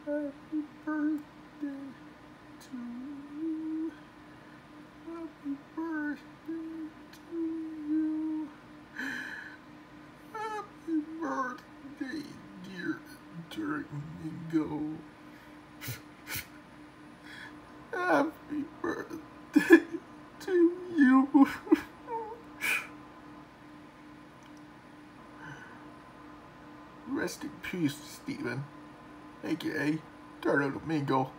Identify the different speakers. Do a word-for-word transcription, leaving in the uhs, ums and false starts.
Speaker 1: Happy birthday to you. Happy birthday to you. Happy birthday, dear Turtleamigo. Happy birthday to you. Rest in peace, Stephen, aka Turtleamigo.